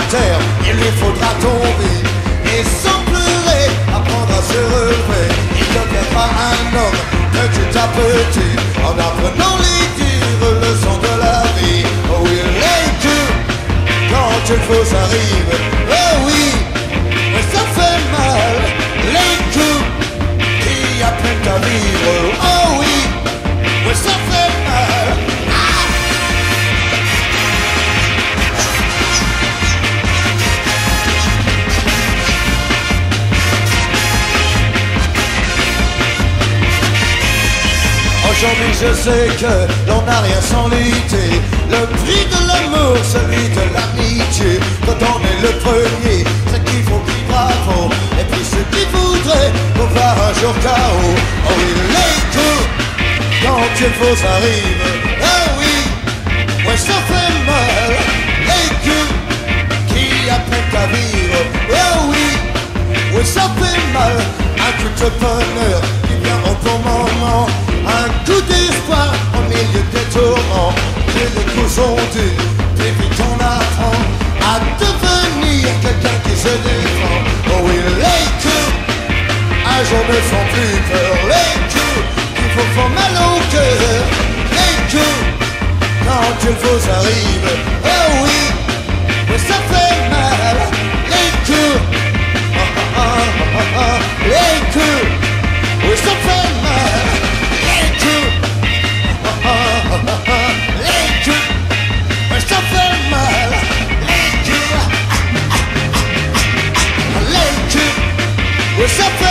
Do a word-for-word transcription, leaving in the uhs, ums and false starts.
terre, il lui faudra tomber. Et sans pleurer, apprendre à se relever. Il deviendra un homme petit à petit, en apprenant les dures leçons de la vie. Oh oui, les coups, quand il faut ça arrive. Oh oui, mais ça fait mal. Les coups qui apprennent à vivre. Oh oui, mais ça fait mal. Aujourd'hui je sais que l'on n'a rien sans lutter. Le prix de l'amour, celui de l'amitié. Quand on est le premier, c'est qu'il faut vivre bravo. Et puis ceux qui voudraient pour voir un jour K O. Oh oui, les coups, quand il faut ça arrive. Oh oui, ouais ça fait mal. Les coups qui apprennent à vivre. Oh oui, ouais ça fait mal. Un coup de bonheur qui vient au bon moment. Un coup d'espoir au milieu des tourments. Et les coups sont durs, et vite on apprend à devenir quelqu'un qui se défend. Oh oui, les coups, un jour ne font plus peur. Les coups, il faut faire mal au cœur. Les coups, quand il faut ça arrive. Oh oui, mais ça fait mal. Les coups, ah, ah, ah, ah, ah. Les coups, oui ça fait mal. Les coups, ça fait mal. Les coups, les coups, ça fait